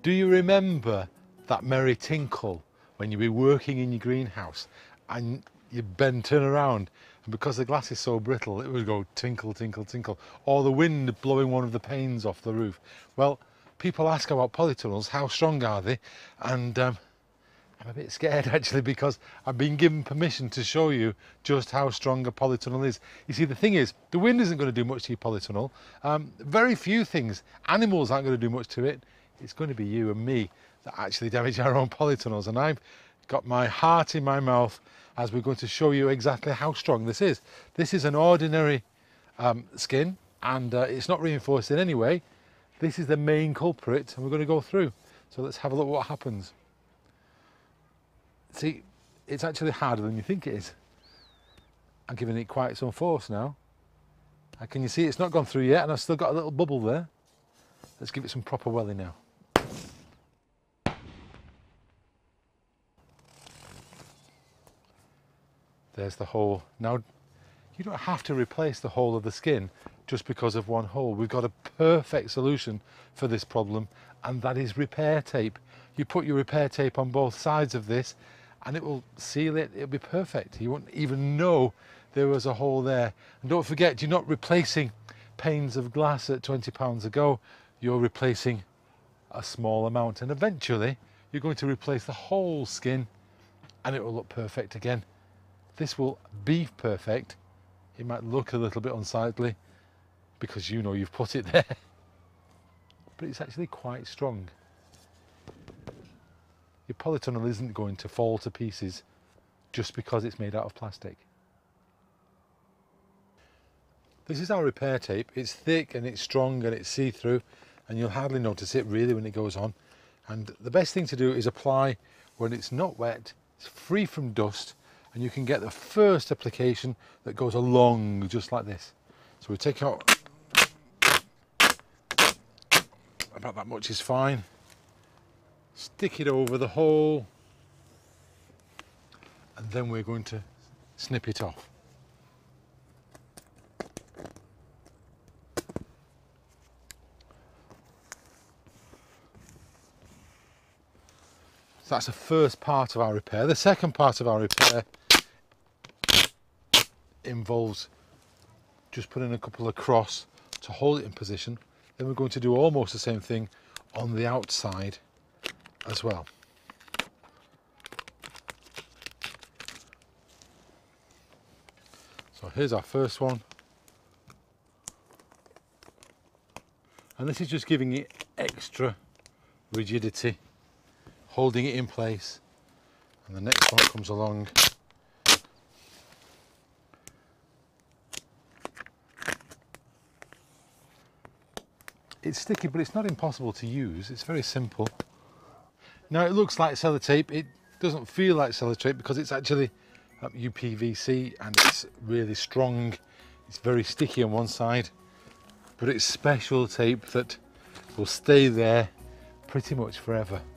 Do you remember that merry tinkle when you were working in your greenhouse and you turn around, and because the glass is so brittle it would go tinkle, tinkle, tinkle, or the wind blowing one of the panes off the roof? Well, people ask about polytunnels, how strong are they? And I'm a bit scared actually, because I've been given permission to show you just how strong a polytunnel is. You see, the thing is, the wind isn't going to do much to your polytunnel. Very few things, animals aren't going to do much to it. It's going to be you and me that actually damage our own polytunnels, and I've got my heart in my mouth as we're going to show you exactly how strong this is. This is an ordinary skin, and it's not reinforced in any way. This is the main culprit, and we're going to go through. So let's have a look what happens. See, it's actually harder than you think it is. I'm giving it quite some force now. And can you see it's not gone through yet, and I've still got a little bubble there. Let's give it some proper welling now. There's the hole. Now, you don't have to replace the whole of the skin just because of one hole. We've got a perfect solution for this problem, and that is repair tape. You put your repair tape on both sides of this and it will seal it. It'll be perfect. You won't even know there was a hole there. And don't forget, you're not replacing panes of glass at £20 a go. You're replacing a small amount, and eventually you're going to replace the whole skin and it will look perfect again. This will be perfect. It might look a little bit unsightly because you know you've put it there, but it's actually quite strong. Your polytunnel isn't going to fall to pieces just because it's made out of plastic. This is our repair tape. It's thick and it's strong and it's see-through, and you'll hardly notice it really when it goes on. And the best thing to do is apply when it's not wet, it's free from dust, and you can get the first application that goes along just like this. So we take out about that much is fine. Stick it over the hole, and then we're going to snip it off. So that's the first part of our repair. The second part of our repair involves just putting a couple across to hold it in position. Then we're going to do almost the same thing on the outside as well. So here's our first one, and this is just giving it extra rigidity, holding it in place, and the next one comes along. It's sticky, but it's not impossible to use. It's very simple. Now it looks like sellotape. It doesn't feel like sellotape because it's actually UPVC and it's really strong. It's very sticky on one side, but it's special tape that will stay there pretty much forever.